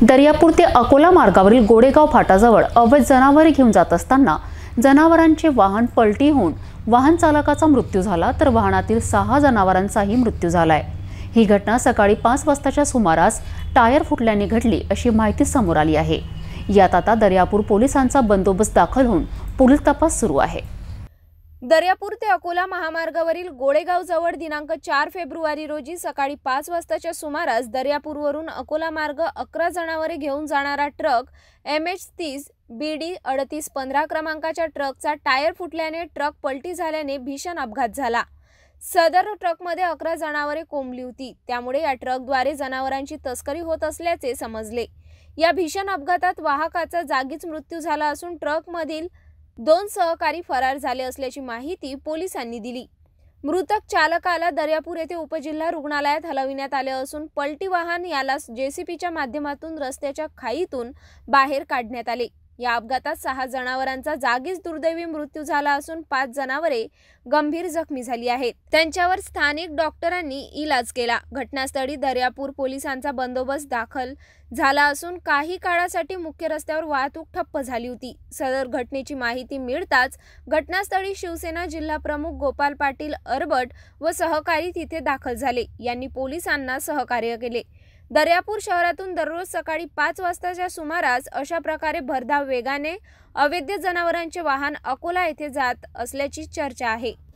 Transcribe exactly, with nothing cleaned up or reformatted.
दर्यापूर ते अकोला मार्गावरील गोडेगाव फाटाजवळ अवैध जनावरे घेऊन जात असताना जनावरांचे वाहन पलटी होऊन वाहन चालकाचा मृत्यू झाला, तर वाहनातील सहा जनावरांचाही मृत्यू झालाय। ही घटना सकाळी पाच वाजताच्या सुमारास टायर फुटल्याने घडली अशी माहिती समोर आली आहे। यात आता दर्यापूर पोलिसांचा बंदोबस्त दाखल होऊन पुढील तपास सुरू आहे। दर्यापूर ते अकोला महामार्गावरील गोडेगाव जवळ दिनांक चार फेब्रुवारी रोजी सकाळी पाच वाजताच्या सुमारास दर्यापूरवरून अकोला मार्ग अकरा जनावरे घेऊन जाणारा ट्रक एम एच तीस बी डी अडतीस पंधरा क्रमांकाच्या ट्रकचा टायर फुटल्याने ट्रक पलटी झाल्याने भीषण अपघात झाला। सदर ट्रकमध्ये अकरा जनावरे कोंबली होती, त्यामुळे या ट्रकद्वारे जनावरांची तस्करी होत असल्याचे समजले। या भीषण अपघातात वाहकाचा जागीच मृत्यू झाला असून ट्रकमधील दोन सहकारी फरार झाले असल्याची माहिती पोलिसांनी दिली। मृतक चालकाला दर्यापूर येथे उपजिल्हा रुग्णालयात हलविण्यात आले असून पलटी वाहन याला जेसीबीच्या माध्यमातून रस्त्याच्या खाईतून बाहेर काढण्यात आले। या अपघातात सहा जनावरांचा जागीच दुर्दैवी मृत्यू झाला असून पाच जनावरे गंभीर जखमी झाली आहेत। त्यांच्यावर स्थानिक डॉक्टरांनी इलाज केला। घटनास्थळी दर्यापूर पोलिसांचा बंदोबस्त दाखल झाला असून काही काळासाठी मुख्य रस्त्यावर वाहतूक ठप्प झाली होती। सदर घटनेची माहिती मिळताच घटनास्थळी शिवसेना जिल्हा प्रमुख गोपाल पाटील अरबट व सहकारी तिथे दाखल झाले। यांनी पोलिसांना सहकार्य केले। दर्यापूर शहरातून दररोज सकाळी पाच वाजताच्या सुमारास अशा प्रकारे भरधाव वेगाने अवैध जनावरांचे वाहन अकोला येथे जात असल्याची चर्चा आहे।